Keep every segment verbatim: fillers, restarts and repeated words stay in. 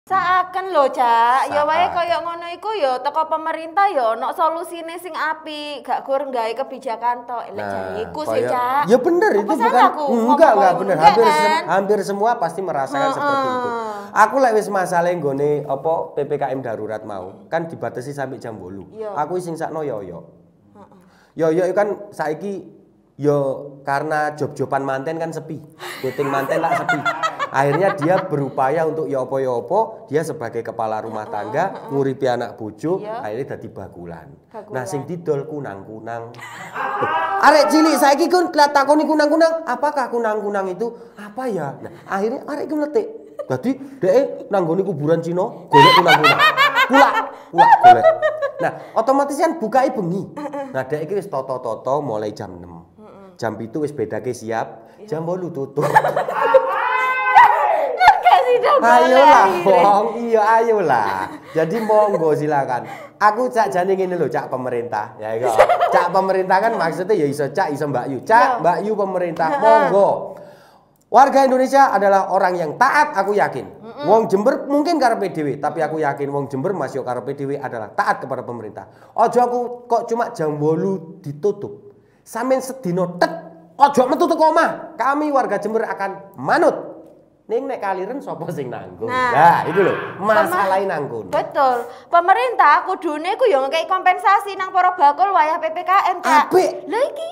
Seakan lho, Cak. Ya wae kaya ngono iku ya teko pemerintah ya ono solusine sing apik, gak gur gawe kebijakan tok. Lek jariku sih, Cak. Ya bener itu bukan enggak enggak bener. Hampir kan? hampir semua pasti merasakan uh, seperti itu. Aku lek wis masalahe nggone apa P P K M darurat mau, kan dibatasi sampai jam delapan. Aku sing sakno yoyo. Yoyo kan saiki yo karena job-joban manten kan sepi. Dating manten tak sepi. Akhirnya dia berupaya untuk ya apa-apa, dia sebagai kepala rumah tangga, nguripi anak bojo, akhirnya dadi bakulan. Nah sing didol kunang-kunang. Arek cilik saiki kun takoni kunang-kunang, apakah kunang-kunang itu apa ya? Nah, akhirnya arek iku mletik. Dadi dhek nanggone kuburan Cina, golek kunang-kunang. Pulak, pulak golek. Nah, otomatis kan bukai bengi. Nah, dhek iki wis toto-toto mulai jam enam. Jam itu wis bedake siap, jam delapan tutup. Ayolah, Bong. Iya, ayolah. Jadi monggo silakan. Aku cak jane ngene lho, cak pemerintah. Ya iku. Cak pemerintah kan maksudnya ya iso cak iso Mbak Yu. Cak Mbak Yu pemerintah, monggo. Warga Indonesia adalah orang yang taat, aku yakin. Wong Jember mungkin karepe dhewe, tapi aku yakin wong Jember masih karepe dhewe adalah taat kepada pemerintah. Ojo aku kok cuma jam delapan ditutup. Sampeyan sedina tek, ojo metu teko omah. Kami warga Jember akan manut. Ning nek kaliren sapa sing nanggung? Nah, nah itu lho, masalahe nanggung. Betul. Pemerintah kudune ku yo ngekeki kompensasi nang para bakul wayah P P K M, Cak. Apik. Lha iki.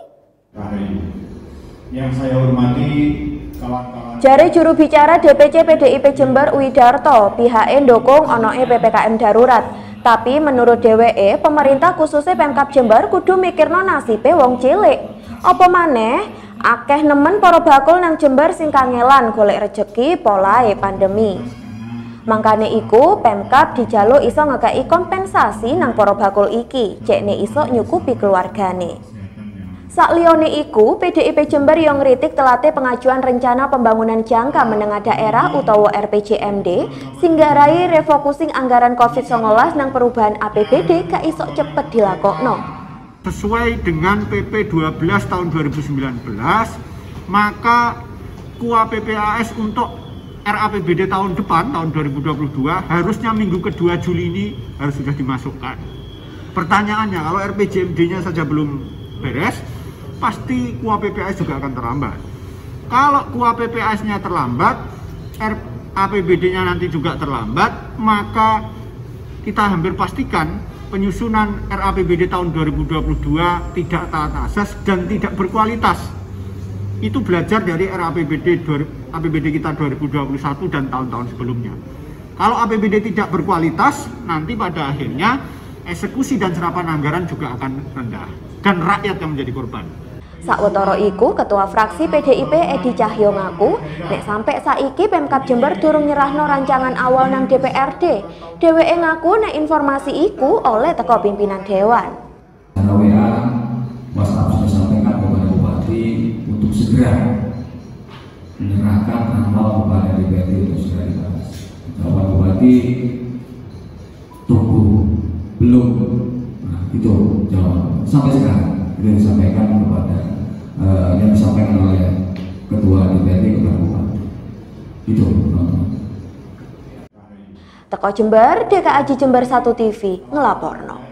Yang saya hormati kawan-kawan. Jare juru bicara D P C P D I P Jember Widarto, pihake ndukung onoke P P K M darurat. Tapi menurut dheweke, pemerintah khususnya Pemkab Jember kudu mikirno nasibe wong cilik. Apa maneh akeh nemen para bakul nang Jember sing kangelan golek rejeki polahe pandemi. Mangkane iku Pemkab dijaluk iso ngekeki kompensasi nang para bakul iki, cekne iso nyukupi keluargane. Sakliyane iku, P D I P Jember yang ngritik telate pengajuan rencana pembangunan jangka menengah daerah utawa R P J M D sing garai refocusing anggaran COVID sembilan belas nang perubahan A P B D gak iso cepet dilakokno. Sesuai dengan P P dua belas tahun dua ribu sembilan belas, maka K U A P P A S untuk R A P B D tahun depan, tahun dua ribu dua puluh dua, harusnya minggu kedua Juli ini harus sudah dimasukkan. Pertanyaannya, kalau R P J M D-nya saja belum beres, pasti K U A P P A S juga akan terlambat. Kalau K U A P P A S-nya terlambat, R A P B D-nya nanti juga terlambat, maka kita hampir pastikan penyusunan R A P B D tahun dua ribu dua puluh dua tidak taat asas dan tidak berkualitas. Itu belajar dari R A P B D A P B D kita dua ribu dua puluh satu dan tahun-tahun sebelumnya. Kalau A P B D tidak berkualitas, nanti pada akhirnya eksekusi dan serapan anggaran juga akan rendah dan rakyat yang menjadi korban. Sakwetara iku, Ketua Fraksi P D I P Edi Cahyo ngaku, nek sampai saiki Pemkab Jember durung nyerahno rancangan awal nang D P R D. Dheweke ngaku nek informasi iku oleh teko pimpinan dewan. W A, Mas Abdul sampaikan kepada Bupati untuk segera menyerahkan amal kepada D P R D untuk segera dibahas. Jawaban Bupati, tunggu, belum. Nah, itu jawaban sampai sekarang. Itu yang disampaikan kepada uh, yang disampaikan oleh Ketua D P R D kepada Bupati. Itu. Teko Jember, D K A J Jember satu T V ngelaporno.